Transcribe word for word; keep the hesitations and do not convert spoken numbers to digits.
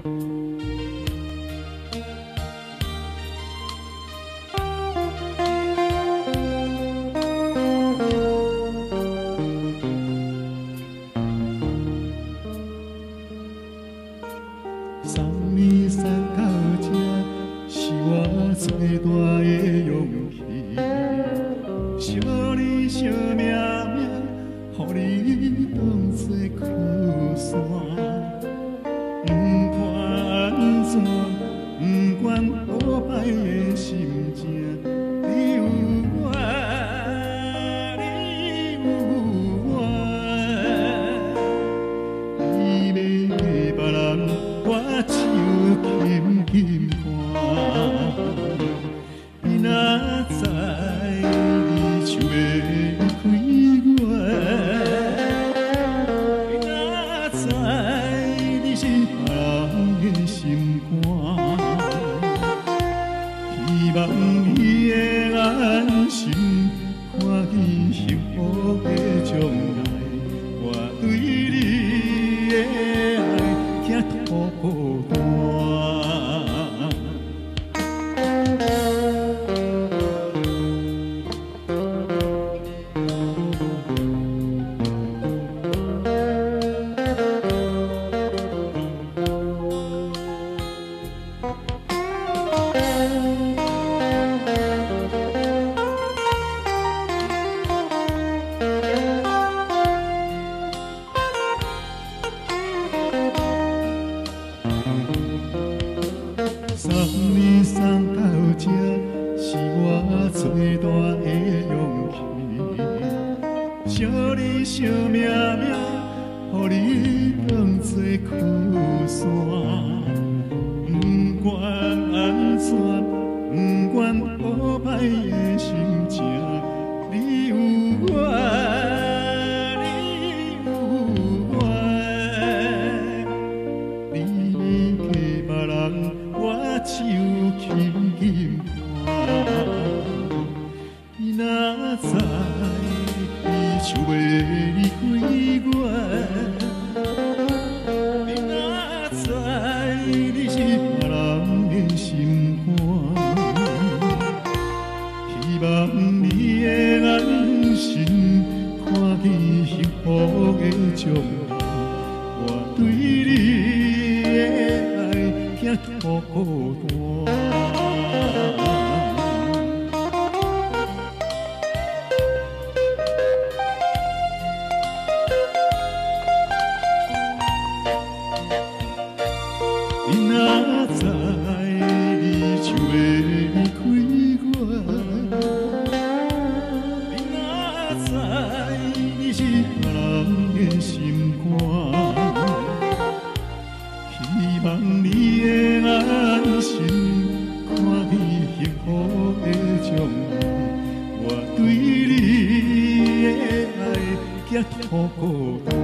送你送到这，是我最大的勇气。惜你惜命命，予你当作靠山。不管安怎，不管破败的心情，你有我，你有我，你要给别人。我手轻轻看，你若知你手要开我，你若知你是别人的心肝，希望你会安心看见幸福的将来。我对你的爱疼透孤单。送你送到这，是我最大的勇气。惜你惜命命，予你当作靠山。不管安怎，不管破败的心情，你有我，你有我，你要给别人。我手轻轻看，你若知你手要离开我，你若知你是别人的心肝，希望你会安心看见幸福的将来。我对你的爱疼透孤单。你若知你手要离开我，你若知你是别人的心肝，希望你会安心看见幸福的将来。我对你的爱疼透孤单。